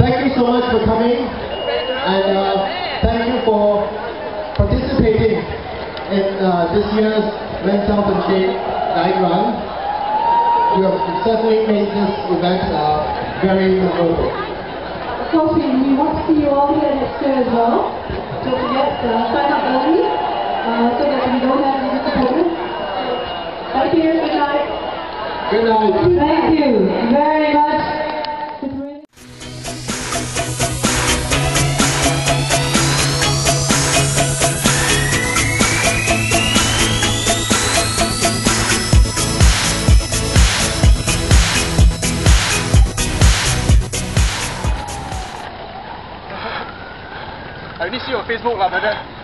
thank you so much for coming, and thank you for participating in this year's Men's Health and Shape Night Run. You have certainly made this event very memorable. Of course, we want to see you all here next year as well. Don't forget, sign up early so that we don't have any disappointments. Thank you. Good night. Good night. Thank you very much. I only see your Facebook lah, brother.